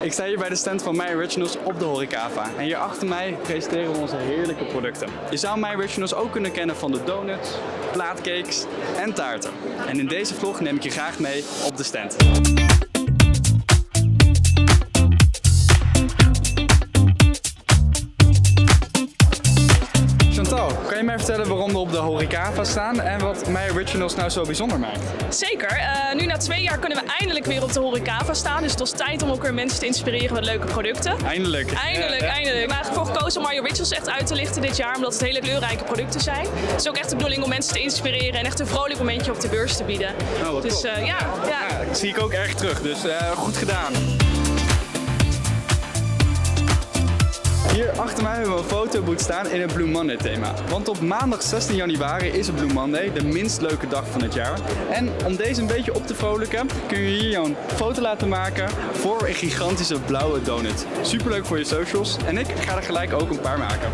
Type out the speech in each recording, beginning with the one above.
Ik sta hier bij de stand van My Originals op de Horecava. En hier achter mij presenteren we onze heerlijke producten. Je zou My Originals ook kunnen kennen van de donuts, plaatcakes en taarten. En in deze vlog neem ik je graag mee op de stand. Chantal, kan je mij vertellen waarom we op de Horecava staan en wat My Originals nou zo bijzonder maakt? Zeker. Nu na 2 jaar kunnen we eindelijk weer op de Horecava staan. Dus het was tijd om ook weer mensen te inspireren met leuke producten. Eindelijk. Eindelijk. We hebben eigenlijk voor gekozen om My Originals echt uit te lichten dit jaar. Omdat het hele kleurrijke producten zijn. Het is ook echt de bedoeling om mensen te inspireren en echt een vrolijk momentje op de beurs te bieden. Oh, wat dus top. ja. Dat zie ik ook erg terug, dus goed gedaan. Hier achter mij hebben we een fotoboot staan in het Blue Monday thema. Want op maandag 16 januari is het Blue Monday, de minst leuke dag van het jaar. En om deze een beetje op te vrolijken kun je hier jouw foto laten maken voor een gigantische blauwe donut. Superleuk voor je socials en ik ga er gelijk ook een paar maken.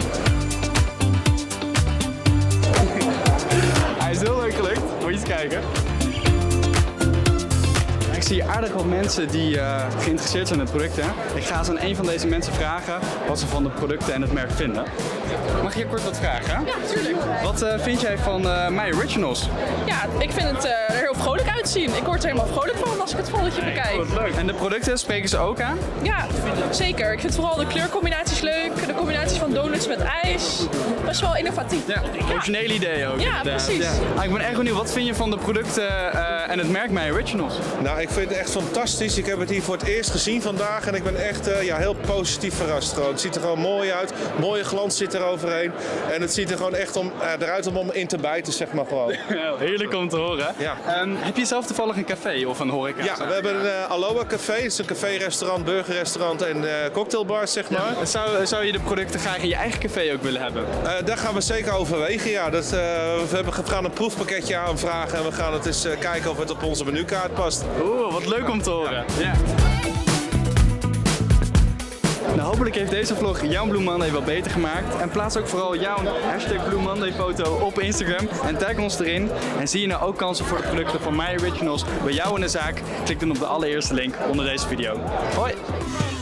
Hij is heel leuk gelukt, moet je eens kijken. Ik zie aardig wat mensen die geïnteresseerd zijn in het product. Ik ga eens aan een van deze mensen vragen wat ze van de producten en het merk vinden. Mag je kort wat vragen? Ja, tuurlijk. Wat vind jij van My Originals? Ja, ik vind het er heel vrolijk uitzien. Ik word er helemaal vrolijk van als ik het volletje bekijk. Wat leuk. En de producten spreken ze ook aan? Ja, zeker. Ik vind vooral de kleurcombinaties leuk. De combinaties van donuts met ijs. Best wel innovatief. Ja, origineel idee ook. Ja, precies. Ja. Ik ben echt benieuwd, wat vind je van de producten en het merk My Originals? Nou, ik vind het echt fantastisch. Ik heb het hier voor het eerst gezien vandaag en ik ben echt heel positief verrast. Gewoon. Het ziet er gewoon mooi uit. Mooie glans zit er overheen. En het ziet er gewoon echt eruit om in te bijten, zeg maar gewoon. Heerlijk om te horen. Ja. Heb je zelf toevallig een café of een horeca? Ja, we hebben een Aloha Café. Het is een café-restaurant, burgerrestaurant en cocktailbars, zeg maar. Ja. Zou je de producten graag in je eigen café ook willen hebben? Daar gaan we zeker overwegen, ja. We gaan een proefpakketje aanvragen en we gaan het eens kijken of het op onze menukaart past. Oeh, wat leuk om te horen. Ja. Nou, hopelijk heeft deze vlog jouw Blue Monday wat beter gemaakt. En plaats ook vooral jouw #Blue Monday foto op Instagram en tag ons erin. En zie je nou ook kansen voor de producten van My Originals bij jou in de zaak? Klik dan op de allereerste link onder deze video. Hoi!